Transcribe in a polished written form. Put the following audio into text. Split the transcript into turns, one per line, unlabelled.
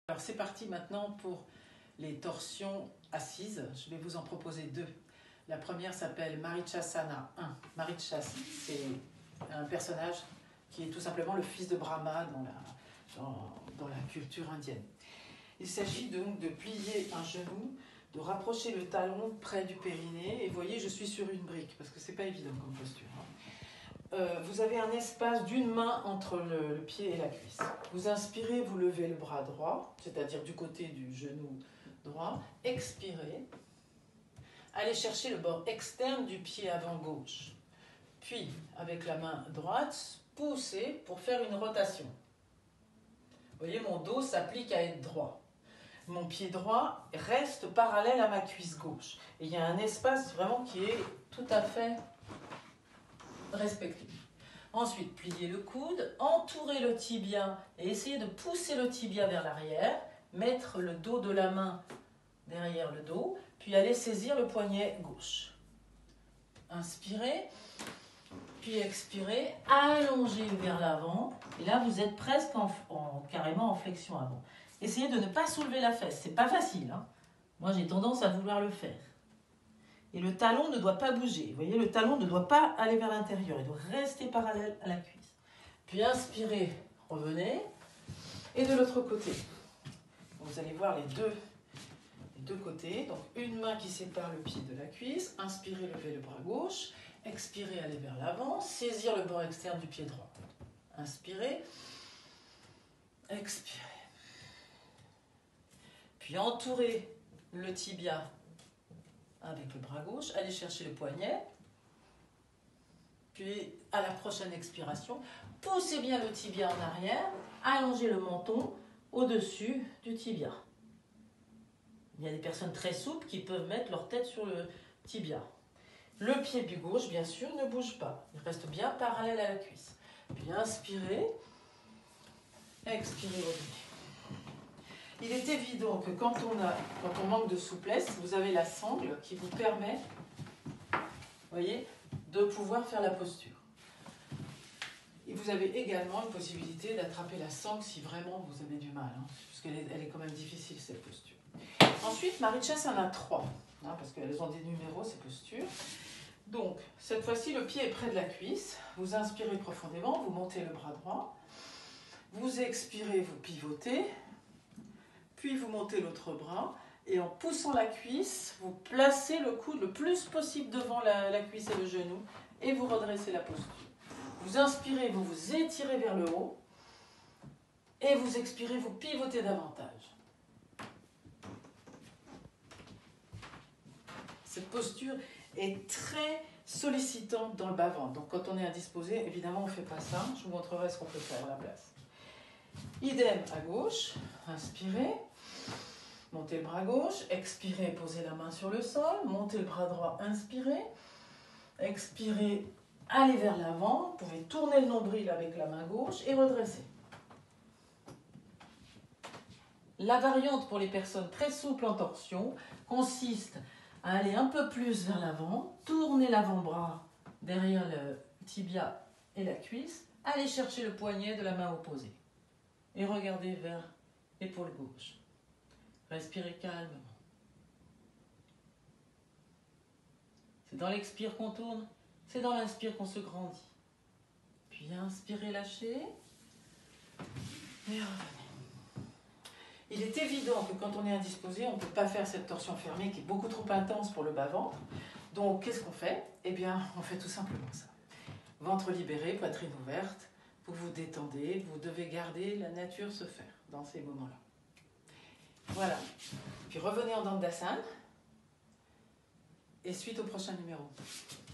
Alors c'est parti maintenant pour les torsions assises. Je vais vous en proposer deux. La première s'appelle Marichasana 1. Marichas, c'est un personnage qui est tout simplement le fils de Brahma dans la culture indienne. Il s'agit donc de plier un genou, de rapprocher le talon près du périnée. Et vous voyez, je suis sur une brique parce que c'est pas évident comme posture. Vous avez un espace d'une main entre le pied et la cuisse. Vous inspirez, vous levez le bras droit, c'est-à-dire du côté du genou droit. Expirez. Allez chercher le bord externe du pied avant gauche. Puis, avec la main droite, poussez pour faire une rotation. Vous voyez, mon dos s'applique à être droit. Mon pied droit reste parallèle à ma cuisse gauche. Et il y a un espace vraiment qui est tout à fait respecté. Ensuite, pliez le coude, entourez le tibia et essayez de pousser le tibia vers l'arrière, mettre le dos de la main derrière le dos, puis allez saisir le poignet gauche. Inspirez, puis expirez, allongez vers l'avant, et là vous êtes presque carrément en flexion avant. Essayez de ne pas soulever la fesse, c'est pas facile, hein. Moi j'ai tendance à vouloir le faire. Et le talon ne doit pas bouger. Vous voyez, le talon ne doit pas aller vers l'intérieur. Il doit rester parallèle à la cuisse. Puis inspirez, revenez. Et de l'autre côté. Vous allez voir les deux côtés. Donc une main qui sépare le pied de la cuisse. Inspirez, levez le bras gauche. Expirez, allez vers l'avant. Saisir le bord externe du pied droit. Inspirez. Expirez. Puis entourez le tibia avec le bras gauche, allez chercher le poignet, puis à la prochaine expiration, poussez bien le tibia en arrière, allongez le menton au-dessus du tibia. Il y a des personnes très souples qui peuvent mettre leur tête sur le tibia. Le pied du gauche, bien sûr, ne bouge pas, il reste bien parallèle à la cuisse. Puis inspirez, expirez, revenez. Il est évident que quand on manque de souplesse, vous avez la sangle qui vous permet, voyez, de pouvoir faire la posture. Et vous avez également une possibilité d'attraper la sangle si vraiment vous avez du mal, hein, puisqu'elle est quand même difficile cette posture. Ensuite, Marichasana 3, hein, parce qu'elles ont des numéros ces postures. Donc, cette fois-ci, le pied est près de la cuisse. Vous inspirez profondément, vous montez le bras droit. Vous expirez, vous pivotez. Puis vous montez l'autre bras et en poussant la cuisse, vous placez le coude le plus possible devant la cuisse et le genou et vous redressez la posture. Vous inspirez, vous vous étirez vers le haut et vous expirez, vous pivotez davantage. Cette posture est très sollicitante dans le bas-ventre. Donc quand on est indisposé, évidemment on ne fait pas ça. Je vous montrerai ce qu'on peut faire à la place. Idem à gauche, inspirez. Montez le bras gauche, expirez, posez la main sur le sol, montez le bras droit, inspirez, expirez, allez vers l'avant, vous pouvez tourner le nombril avec la main gauche et redresser. La variante pour les personnes très souples en torsion consiste à aller un peu plus vers l'avant, tourner l'avant-bras derrière le tibia et la cuisse, aller chercher le poignet de la main opposée et regardez vers l'épaule gauche. Respirez calmement. C'est dans l'expire qu'on tourne, c'est dans l'inspire qu'on se grandit. Puis inspirez, lâchez et revenez. Il est évident que quand on est indisposé, on ne peut pas faire cette torsion fermée qui est beaucoup trop intense pour le bas-ventre. Donc qu'est-ce qu'on fait? Eh bien, on fait tout simplement ça. Ventre libéré, poitrine ouverte, vous vous détendez, vous devez garder la nature se faire dans ces moments-là. Voilà. Puis revenez en Dandasana et suite au prochain numéro.